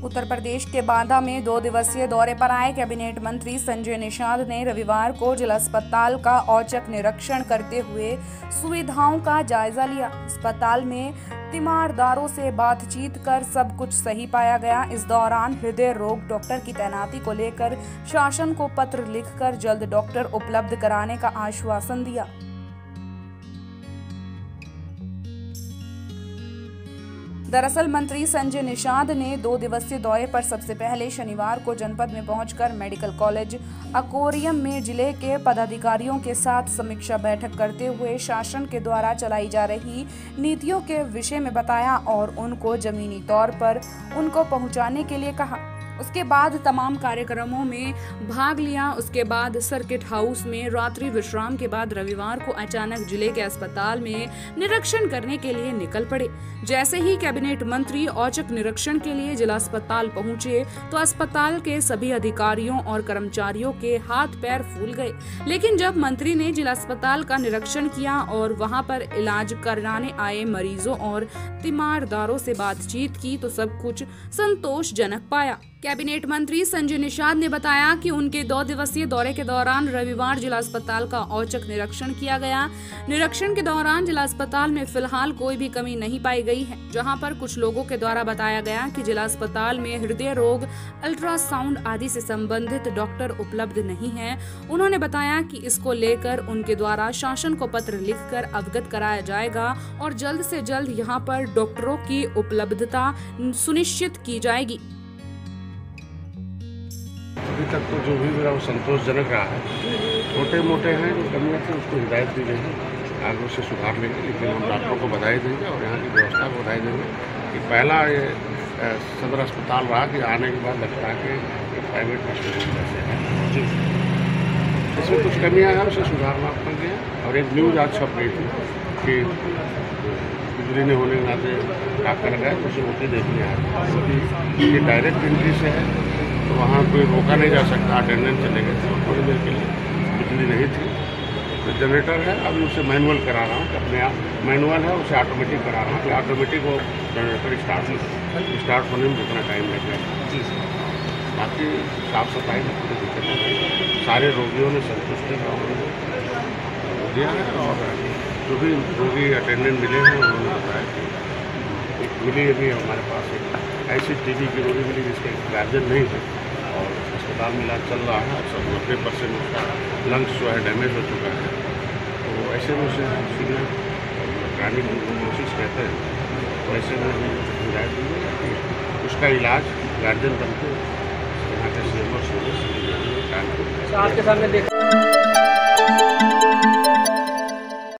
उत्तर प्रदेश के बांदा में 2 दिवसीय दौरे पर आए कैबिनेट मंत्री संजय निषाद ने रविवार को जिला अस्पताल का औचक निरीक्षण करते हुए सुविधाओं का जायजा लिया। अस्पताल में तीमारदारों से बातचीत कर सब कुछ सही पाया गया। इस दौरान हृदय रोग डॉक्टर की तैनाती को लेकर शासन को पत्र लिखकर जल्द डॉक्टर उपलब्ध कराने का आश्वासन दिया। दरअसल मंत्री संजय निषाद ने 2 दिवसीय दौरे पर सबसे पहले शनिवार को जनपद में पहुंचकर मेडिकल कॉलेज अकोरियम में जिले के पदाधिकारियों के साथ समीक्षा बैठक करते हुए शासन के द्वारा चलाई जा रही नीतियों के विषय में बताया और उनको जमीनी तौर पर उनको पहुंचाने के लिए कहा। उसके बाद तमाम कार्यक्रमों में भाग लिया। उसके बाद सर्किट हाउस में रात्रि विश्राम के बाद रविवार को अचानक जिले के अस्पताल में निरीक्षण करने के लिए निकल पड़े। जैसे ही कैबिनेट मंत्री औचक निरीक्षण के लिए जिला अस्पताल पहुंचे तो अस्पताल के सभी अधिकारियों और कर्मचारियों के हाथ पैर फूल गए। लेकिन जब मंत्री ने जिला अस्पताल का निरीक्षण किया और वहां पर इलाज कराने आए मरीजों और तीमारदारों से बातचीत की तो सब कुछ संतोषजनक पाया। कैबिनेट मंत्री संजय निषाद ने बताया कि उनके 2 दिवसीय दौरे के दौरान रविवार जिला अस्पताल का औचक निरीक्षण किया गया। निरीक्षण के दौरान जिला अस्पताल में फिलहाल कोई भी कमी नहीं पाई गई है। जहां पर कुछ लोगों के द्वारा बताया गया कि जिला अस्पताल में हृदय रोग, अल्ट्रासाउंड आदि से संबंधित डॉक्टर उपलब्ध नहीं है। उन्होंने बताया कि इसको लेकर उनके द्वारा शासन को पत्र लिखकर अवगत कराया जाएगा और जल्द से जल्द यहां पर डॉक्टरों की उपलब्धता सुनिश्चित की जाएगी। अभी तक तो जो भी मेरा वो संतोषजनक रहा है। छोटे मोटे हैं जो कमियाँ थी उसको हिदायत दी गई है, आगे उससे सुधार लेंगे। लेकिन हम डॉक्टरों को बधाई देंगे और यहाँ की व्यवस्था को बधाई देंगे कि पहला ये सदर अस्पताल रहा कि आने के बाद लगता है कि प्राइवेट हॉस्पिटल जैसे है। इसमें कुछ कमियाँ हैं, उसे सुधारना पड़ेंगे। और एक न्यूज़ आज छप रही थी कि बिजली नहीं होने के नाते डॉक्टर गए तो उसे ओटी देखने आए, क्योंकि ये डायरेक्ट एंट्री से है तो वहाँ कोई रोका नहीं जा सकता। अटेंडेंस चले गए थे, थोड़ी देर के लिए बिजली नहीं थी। तो जनरेटर है, अभी उसे मैनुअल करा रहा हूँ कि अपने आप मैनुअल है उसे ऑटोमेटिक करा रहा हूँ कि ऑटोमेटिक वो जनरेटर स्टार्ट होने में जितना टाइम लगेगा। बाकी साफ़ सफाई में कोई दिक्कत नहीं, सारे रोगियों ने संतुष्टि का दिया है। और जो भी रोगी अटेंडेंट मिले हैं उन्होंने बताया कि एक मिली अभी हमारे पास एक ऐसी टीबी की रोगी मिली जिसके गार्जियन नहीं थे और अस्पताल में इलाज चल रहा है। सब 90% उसका लंग्स जो है डैमेज हो चुका है। तो ऐसे में उसे सीधे कराने की कोशिश करते हैं। तो ऐसे में हिदायत दी है कि उसका इलाज गार्जियन बनते यहाँ के CMO आपके सामने देख